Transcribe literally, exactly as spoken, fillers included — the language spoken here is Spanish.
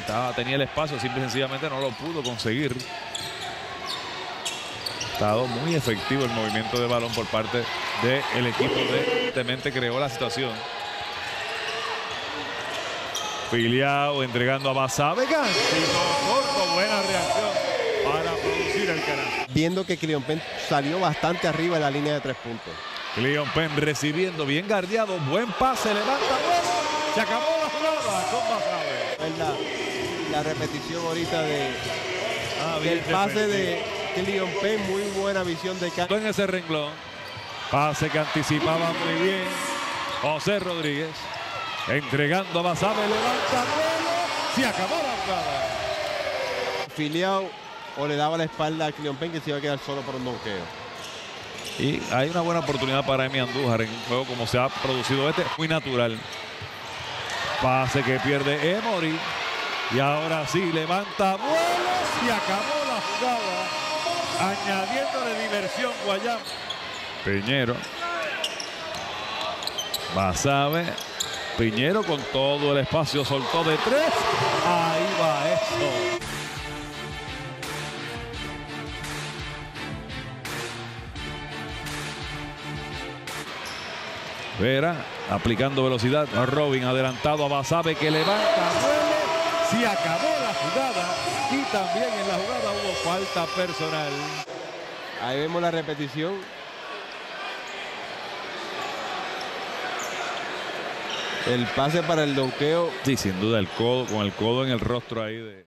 estaba, tenía el espacio, simple y sencillamente no lo pudo conseguir. Ha estado muy efectivo el movimiento de balón por parte del equipo de Demente, creó la situación. Filiao entregando a Basabe, corto, buena reacción para producir el canal. Viendo que Cleon Penn salió bastante arriba en la línea de tres puntos. Cleon Penn recibiendo, bien guardiado, buen pase, levanta, bueno, se acabó la jugada con Basabe. La, la repetición ahorita de, ah, del pase de Cleon Penn, muy buena visión de campo. En ese renglón, pase que anticipaba muy bien José Rodríguez, entregando a Basabe, levanta, bueno, se acabó la jugada. Filiao o le daba la espalda a Cleon Penn, que se iba a quedar solo por un donqueo. Y hay una buena oportunidad para Emi Andújar en un juego como se ha producido este, muy natural. Pase que pierde Emory. Y ahora sí, levanta vuelos y acabó la jugada, añadiéndole diversión Guayama. Piñero. Basabe. Piñero con todo el espacio, soltó de tres. Ahí va eso. Vera aplicando velocidad. Robin adelantado a Basabe que levanta, duele. Se acabó la jugada y también en la jugada hubo falta personal. Ahí vemos la repetición. El pase para el donqueo. Sí, sin duda el codo, con el codo en el rostro ahí de...